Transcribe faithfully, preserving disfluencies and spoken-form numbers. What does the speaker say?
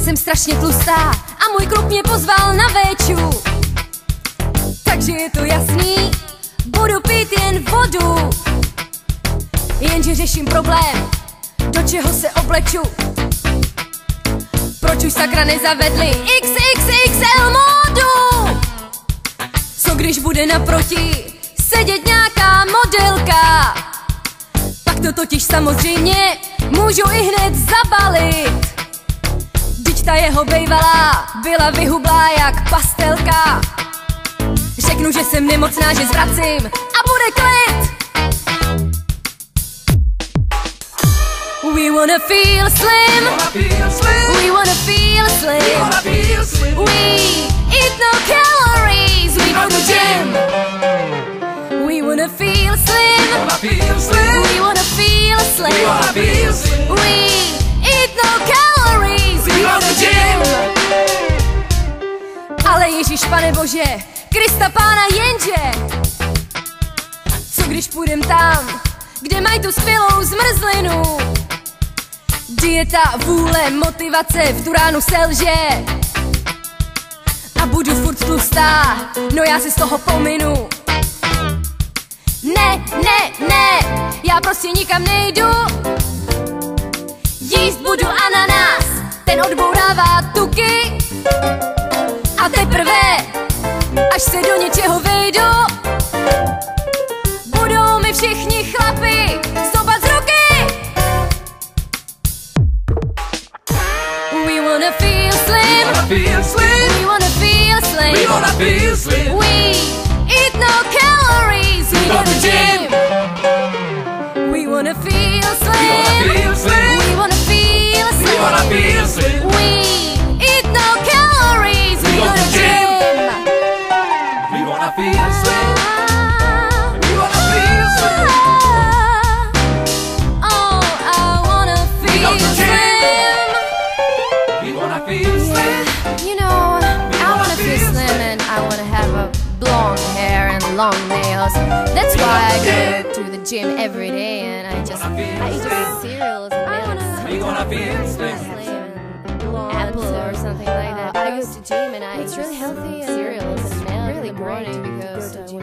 Jsem strašně tlustá a můj kluk mě pozval na véču. Takže je to jasný, budu pít jen vodu. Jenže řeším problém, do čeho se obleču. Proč už sakra nezavedli iks iks iks el módu? Co když bude naproti sedět nějaká modelka? Pak to totiž samozřejmě můžu i hned zabalit. Vždyť ta jeho bejvalá byla vyhublá jak pastelka. Řeknu, že jsem nemocná, že zvracím a bude klid. We wanna feel slim, we wanna feel slim, we eat no calories, we go to gym. We wanna feel slim, we wanna feel slim, we eat no calories, we go to gym. Ale Ježíš, Pane Bože, Krista Pána, jenže co když půjdem tam, kde mají tu spilou zmrzlinu? Dieta, vůle, motivace v tu ránu selže a budu furt tlustá, no já si z toho pominu. Ne, ne, ne, já prostě nikam nejdu. Jíst budu ananás, ten odbourává tuky. A teprve, až se do něčeho vejdu, budou mi všichni chlapi sobat z ruky. We wanna feel slim, we wanna feel slim, we wanna feel slim, we eat no calories, we go to gym. We wanna feel slim, we wanna feel slim, we wanna feel slim, we eat no calories, we go to gym. We wanna feel slim, we wanna feel slim. Oh, I wanna feel slim. We wanna feel slim. You know, I wanna feel slim and I wanna have a blonde hair and long nails. That's why I go to the gym every day and I just I eat just cereals and milk. We wanna feel slim. Apple or something like that. I go to gym and I it's really healthy cereals and milk really in the morning because